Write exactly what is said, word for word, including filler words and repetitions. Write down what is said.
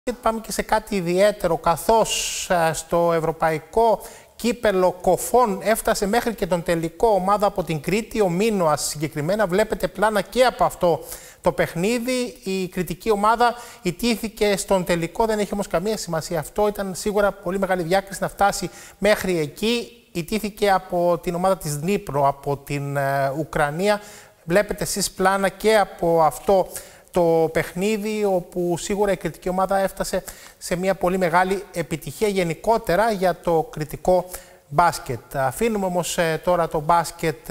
Πάμε και σε κάτι ιδιαίτερο, καθώς στο ευρωπαϊκό κύπελο Κοφών έφτασε μέχρι και τον τελικό ομάδα από την Κρήτη, ο Μίνωας συγκεκριμένα. Βλέπετε πλάνα και από αυτό το παιχνίδι. Η κριτική ομάδα ιτήθηκε στον τελικό, δεν έχει όμως καμία σημασία αυτό. Ήταν σίγουρα πολύ μεγάλη διάκριση να φτάσει μέχρι εκεί. Ιτήθηκε από την ομάδα της Δνίπρο, από την Ουκρανία. Βλέπετε εσείς πλάνα και από αυτό το παιχνίδι, όπου σίγουρα η κριτική ομάδα έφτασε σε μια πολύ μεγάλη επιτυχία γενικότερα για το κριτικό μπάσκετ. Αφήνουμε όμως τώρα το μπάσκετ